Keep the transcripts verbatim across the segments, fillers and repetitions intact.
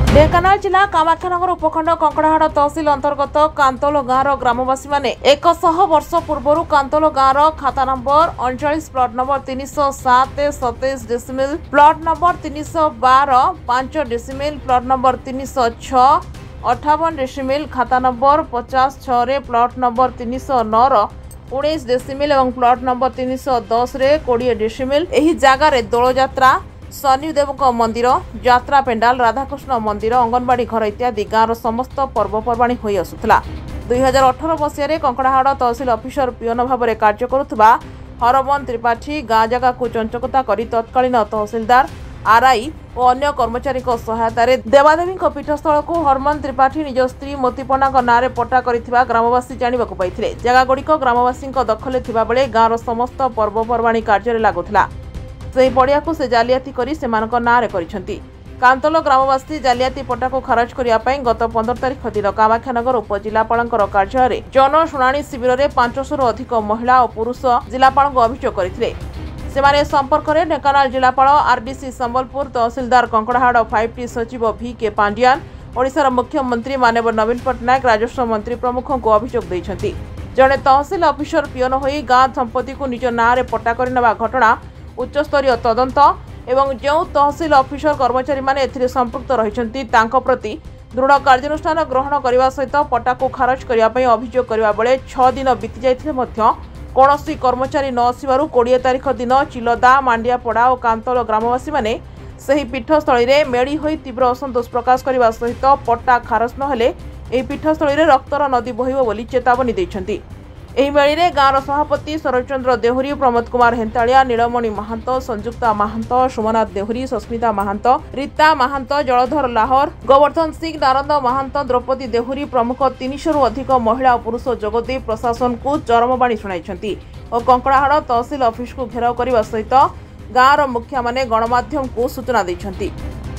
ढेंकानाल जिला कामाख्यानगर उपखंड कंकड़ाहाड़ तहसिल अंतर्गत कांतोल गाँव ग्रामवासी माने एक सौ वर्ष पूर्व कांतोल गाँव खाता नंबर अड़चाश प्लॉट नंबर तीन सौ सात सतैश डेसिमिल प्लॉट नंबर तीन सौ बार पांच डेसिमिल प्लॉट नंबर तीन सौ छह अठावन डेसिमिल खाता नंबर पचास छः प्लॉट नंबर तीन सौ नौ उन्नीस डेसिमिल और प्लॉट नंबर तीन सौ दस कोड़े डेसिमिल एही जगार दोल जात्रा शनिदेव मंदिर यात्रा पेंडाल राधाकृष्ण मंदिर अंगनवाड़ी घर इत्यादि गाँव समस्त पर्वपर्वाणी हो आसुला दुई हजार अठर मसीह कंकड़ाहाड़ तहसिल अफिसर पियन भाव में कार्य करुवा हरमन त्रिपाठी गाँ जगह को चंचकता कर तत्कालीन तहसिलदार आरआई और अन्य कर्मचारी सहायतार देवादेवी पीठस्थल को हरमन त्रिपाठी निज स्त्री मोतीपना नाँ में पट्टा कर ग्रामवासी जानवाक पाई जगहगुड़िक ग्रामवासी दखल बेले गाँव समस्त पर्वपर्वाणी कार्य लगुला से पड़िया को से जालियाती करी सेमानक नाँ करिसेंती कांतोल ग्रामवासी जालियाती पट्टा को खारज करने गत पंद्रह तारीख दिन कामाख्यानगर उपजिलापाल कार्यालय जनशुणाणी शिविर में पांचश रु अधिक महिला और पुरुष जिलापाल को अभियोग करते सेमाने संपर्क में ढेंकानाल जिलापाल आरडीसी संबलपुर तहसिलदार कंकड़ाहाड़ फाइव टी सचिव भि के पांडियान ओडिशार मुख्यमंत्री मानव नवीन पट्टनायक राजस्व मंत्री प्रमुख को अभियोग देइछंती जड़े तहसिल अफिसर पियन होई गाँ संपत्ति को निज नाँ में पट्टा करनेबा घटना उच्चस्तरीय तदंत एवं जो तहसिल अफिसर कर्मचारी माने एथिरे संपृक्त रहिछंती तांको प्रति दृढ़ कार्यानुष्ठान ग्रहण करने सहित पट्टा को खारज करने अभियोग करने बेले छह दिन बीती जाइथिले मध्य कौनसी कर्मचारी न आसबारु कोड़े तारीख दिन चिलदा मांडियापड़ा और कांतोल ग्रामवासी माने सही पीठस्थल में मेड़ी होई तीव्र असंतोष प्रकाश करने सहित पट्टा खारज नहेले एही पीठस्थल में रक्तर नदी बहिब बोली चेतावनी दैछंती। एही मेली गाँव सभापति शरचंद्र देहुरी प्रमोद कुमार हेंतालिया नीलमणि महांत संजुक्ता महांत सोमनाथ देहुरी सस्मिता महांत रीता महांत जलधर लाहौर गोवर्धन सिंह नारद महांत द्रौपदी देहुरी प्रमुख तीन सौ रु अधिक महिला और पुरुष जोगदे प्रशासन को चरमबाणी शुणाई और कंकड़ाहाड़ तहसिल ऑफिस को घेराव करने सहित गाँव मुखिया माने गणमाध्यम को सूचना देछंती।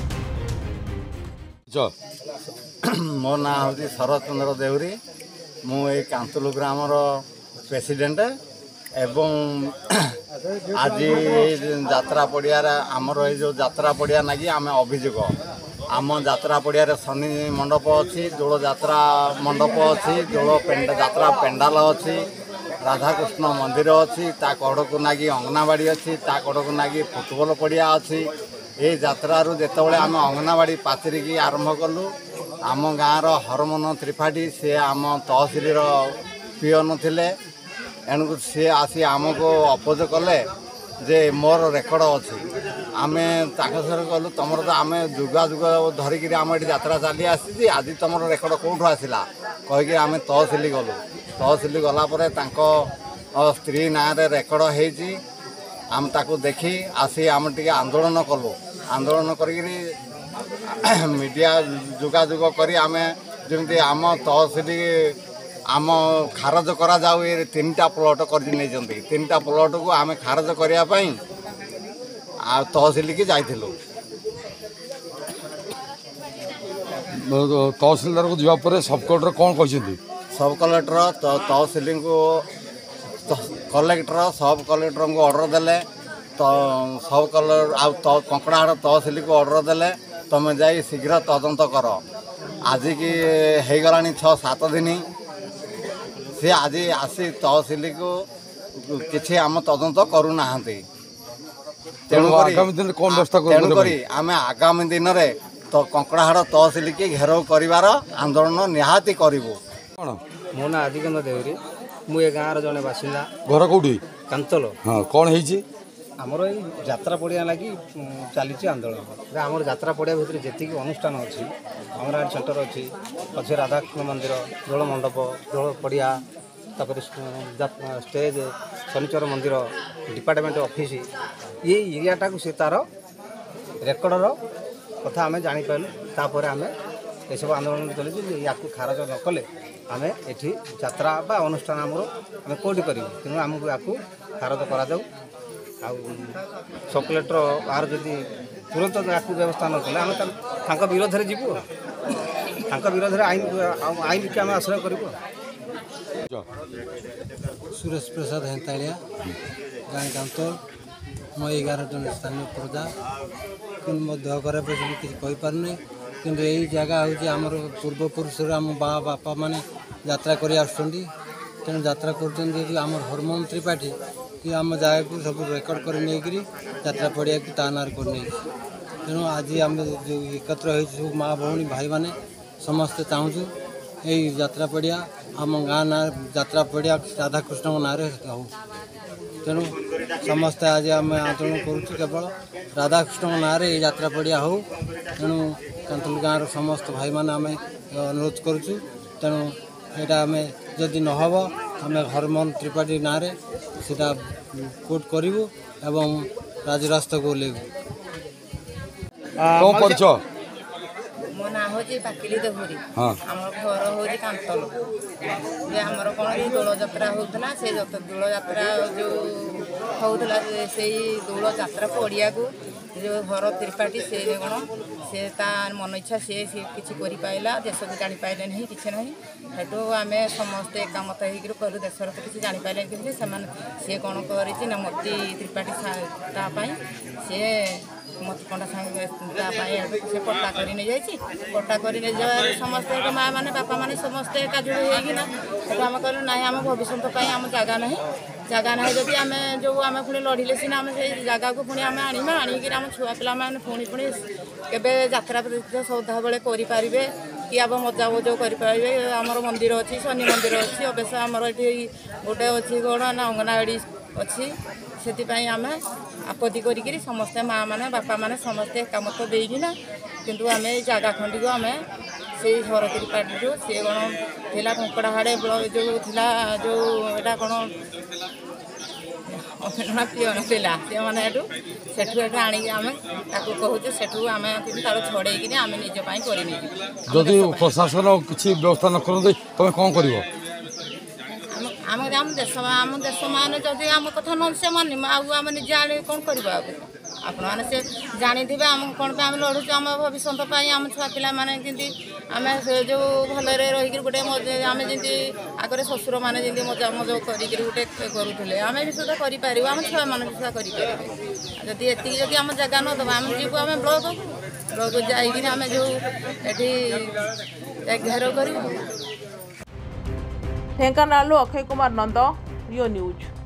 मो ना हूँ शरचंद्र देहुरी मु कांतोल ग्रामर प्रेसिडेंट एवं आज यात्रा पड़िया आमर जो यात्रा पड़िया नागी आम अभियोग आम यात्रा पड़िया शनि मंडप अच्छी दोल यात्रा मंडप अच्छी दोल पेंडा यात्रा पेंडाल अच्छी राधाकृष्ण मंदिर अच्छी ता कड़ को नागी अंगनाबाड़ी अच्छी ता कड़ को नागी फुटबॉल पड़िया अच्छी ये यात्रारू जितेबाला आम अंगनाबाड़ी पाचेरी की आरंभ कलु आम गाँव हरमन त्रिपाठी सी आम तहसिल पियन थिले एणुक सी आसी आमको अपोज कले जे मोर रेकर्ड अच्छी आम सर कहलु तुम तो आम जुगा जुग धरिकी आम ये यात्रा चली आसी आज तुम रेकर्ड कौटू आसला कहीकि आम तहसिल गलु तहसिल गलापर स्त्री ना रेकर्ड होती आम ताकू देखी आसी आम टे आंदोलन कलु आंदोलन करी मीडिया जोगाजोग करी आम जमी आम तहसिल आम खारज करा जाऊ ये तीन टा प्लॉट कर तीन टा प्लॉट को आम खारज करने तहसिल की जाइलु तहसिलदार को जावापर सब कलेक्टर कौन कहते सब कलेक्टर तहसिल को कलेक्टर सब कलेक्टर को ऑर्डर देले तो सब कलर आ कंकड़ाहाड़ तहसिल को ऑर्डर देले तुम जा शीघ्र तदंत कर आज की हो गला छः सात दिन सी आज आसी तहसिल को किसी आम तदंत करूना तेणुक आम आगामी दिन में तो कंकड़ाहाड़ तहसिल की घेराव कर आंदोलन निहाती करूँ। मो ना आदिकंद देवरी मुझे गाँव जड़े बासिंदा घर कौटी कांतोल हाँ कौन है आमर यात्रा पड़िया लगी चली आंदोलन आम यात्रा पड़िया भितर जी अनुष्ठान अच्छी अंगनवाड़ी सेंटर अच्छी अच्छे राधाकृष्ण मंदिर दोल मंडप दोल पड़िया तापर स्टेज शनिचर मंदिर डिपार्टमेंट ऑफिस ये एरियाटा को सी तार रेकर्डर कथा आम जापारू तापर आम ये सब आंदोलन चलती या खारज न कले आम ये यात्रा बा अनुष्ठान आमर आम कौटी करूँ तेणु आमको या खारज कराऊ आ सब कलेक्टर आर जदि तुरंत या व्यवस्था न कले आम विरोध में जीवु विरोध में आईन आईन के आम आश्रय करूँ। सुरेश प्रसाद हेंतालिया गाँ कांतोल मैं एगार जन स्थानीय प्रजा कि मो देह खराब किसी कहींपारे କିନ୍ତୁ ଏଇ ଜାଗା ହେଉଛି ଆମର ପୂର୍ବପୁରୁଷରୁ ଆମ ବା ବାପା ମାନେ ଯାତ୍ରା କରି ଆସୁଛନ୍ତି। ତେଣୁ ଯାତ୍ରା କରୁଛନ୍ତି ଯଦି ଆମର ହରମୋହନ ତ୍ରିପାଠୀ କି ଆମ ଜାଗାକୁ ସବୁ ରେକର୍ଡ଼ କରି ନେଇକରି ଯାତ୍ରା ପଡ଼ିଆକୁ ତା ନାଁରେ କରିନେଇଛି। ତେଣୁ ଆଜି ଆମେ ଯେଉଁ ଏକତ୍ର ହେଇଛୁ ସବୁ ମା' ଭଉଣୀ ଭାଇମାନେ ସମସ୍ତେ ଚାହୁଁଛୁ ଏଇ ଯାତ୍ରା ପଡ଼ିଆ ଆମ ଗାଁ ନାଁ ଯାତ୍ରା ପଡ଼ିଆ ରାଧାକୃଷ୍ଣଙ୍କ ନାଁରେ ହେଉ। ତେଣୁ ସମସ୍ତେ ଆଜି ଆମେ ଆନ୍ଦୋଳନ କରୁଛୁ କେବଳ ରାଧାକୃଷ୍ଣଙ୍କ ନାଁରେ ଏଇ ଯାତ୍ରା ପଡ଼ିଆ ହେଉ। ତେଣୁ କାନ୍ତୋଲ ଗାଁର ସମସ୍ତ ଭାଇମାନେ ଆମେ ଅନୁରୋଧ କରୁଛୁ। ତେଣୁ ଏଇଟା ଆମେ ଯଦି ନହେବ ଆମେ ହରମୋହନ ତ୍ରିପାଠୀ ନାଁରେ ସେଇଟା କୋର୍ଟ କରିବୁ ଏବଂ ରାଜରାସ୍ତାକୁ ଓହ୍ଲେଇବୁ। କ'ଣ କରୁଛ? ମୋ ନାଁ ହେଉଛି ପାକିଲି ଦେହୁରୀ। ହଁ ଆମର ଘର ହେଉଛି କାନ୍ତୋଲ। ଯେ ଆମର କ'ଣ କି ଦୋଳ ଯାତ୍ରା ହେଉଥିଲା, ସେଇ ଦୋଳ ଯାତ୍ରା ଯେଉଁ ହେଉଥିଲା ସେଇ ଦୋଳ ଯାତ୍ରା ପଡ଼ିଆକୁ ଯେଉଁ ଘର ତ୍ରିପାଠୀ ସେ କ'ଣ ସେ ତା ମନ ଇଚ୍ଛା ସିଏ ସିଏ କିଛି କରିପାରିଲା, ଦେଶକୁ ଜାଣିପାରିଲେ ନାହିଁ କିଛି ନାହିଁ। ସେଠୁ ଆମେ ସମସ୍ତେ ଏକାମତ ହେଇକରି କହିଲୁ ଦେଶର ତ କିଛି ଜାଣିପାରିଲେ କିଛି ସେମାନେ ସିଏ କ'ଣ କରିଛି ନା ମୋତି ତ୍ରିପାଠୀ ତା ପାଇଁ ସିଏ ମତି କଣ୍ଟା ସାଙ୍ଗେ ତା ପାଇଁ ସେ ପଟ୍ଟା କରି ନେଇଯାଇଛି। ପଟ୍ଟା କରି ନେଇଯିବାରେ ସମସ୍ତେ ମାଆ ମାନେ ବାପା ମାନେ ସମସ୍ତେ ଏକାଜୁଡ଼ି ହେଇକିନା ସେଠୁ ଆମେ କହିଲୁ ନାହିଁ ଆମ ଭବିଷ୍ୟତ ପାଇଁ ଆମ ଜାଗା ନାହିଁ। ଜାଗା ନାହିଁ ଯଦି ଆମେ ଯେଉଁ ଆମେ ପୁଣି ଲଢ଼ିଲେ ସିନା ଆମେ ସେଇ ଜାଗାକୁ ପୁଣି ଆମେ ଆଣିବା, ଆଣିକିରି ଆମ ଛୁଆ ପିଲାମାନେ ପୁଣି ପୁଣି କେବେ ଯାତ୍ରା ସଦାବେଳେ କରିପାରିବେ କି ଆମ ମଜା ମଜ କରିପାରିବେ। ଆମର ମନ୍ଦିର ଅଛି, ଶନି ମନ୍ଦିର ଅଛି, ଅବଶ୍ୟ ଆମର ଏଠି ଗୋଟେ ଅଛି କ'ଣ ନା ଅଙ୍ଗନବାଡ଼ି ଅଛି। ସେଥିପାଇଁ ଆମେ ଆପତ୍ତି କରିକିରି ସମସ୍ତେ ମାଆ ମାନେ ବାପା ମାନେ ସମସ୍ତେ ଏକାମତ ଦେଇକିନା କିନ୍ତୁ ଆମେ ଏଇ ଜାଗା ଖଣ୍ଡିକୁ ଆମେ ସେଇ ଘର ତ୍ରିପାଠୀରୁ ସିଏ କ'ଣ ଥିଲା କଙ୍କଡ଼ାହାଡ଼ ଯେଉଁ ଥିଲା ଯେଉଁ ଏଇଟା କ'ଣ ପିଅନ ଥିଲା ସେମାନେ ଏଠୁ ସେଠୁ ଏଠୁ ଆଣିକି ଆମେ ତାକୁ କହୁଛୁ ସେଠୁ ଆମେ କିନ୍ତୁ ତାକୁ ଛଡ଼େଇକିରି ଆମେ ନିଜ ପାଇଁ କରିନେଇଛୁ। ଯଦି ପ୍ରଶାସନ କିଛି ବ୍ୟବସ୍ଥା ନ କରନ୍ତି ତମେ କ'ଣ କରିବ? ଆମେ ଆମ ଦେଶ ଆମ ଦେଶ ମାନେ ଯଦି ଆମ କଥା ନ ସେ ମାନିବ ଆଉ ଆମେ ନିଜେ ଆଣି କ'ଣ କରିବା? ଆଉ ଆପଣମାନେ ସେ ଜାଣିଥିବେ ଆମ କ'ଣ ପାଇଁ ଆମେ ଲଢ଼ୁଛୁ ଆମ ଭବିଷ୍ୟତ ପାଇଁ ଆମ ଛୁଆ ପିଲାମାନେ ଯେମିତି ଆମେ ସେ ଯେଉଁ ଭଲରେ ରହିକିରି ଗୋଟେ ଆମେ ଯେମିତି ଆଗରେ ଶ୍ୱଶୁରମାନେ ଯେମିତି ମଜା ମଜ କରିକିରି ଗୋଟେ କରୁଥିଲେ ଆମେ ବି ସୁଦ୍ଧା କରିପାରିବୁ, ଆମ ଛୁଆମାନେ ବି ସୁଦ୍ଧା କରିପାରିବେ। ଯଦି ଏତିକି ଯଦି ଆମ ଜାଗା ନ ଦେବା ଆମେ ଯିବୁ ଆମେ ବ୍ଲକକୁ ବ୍ଲକକୁ ଯାଇକିରି ଆମେ ଯେଉଁ ଏଠି ଘେରାଉ କରିବୁ। ଢେଙ୍କାନାଳରୁ ଅକ୍ଷୟ କୁମାର ନନ୍ଦ, ରିଓ ନ୍ୟୁଜ୍।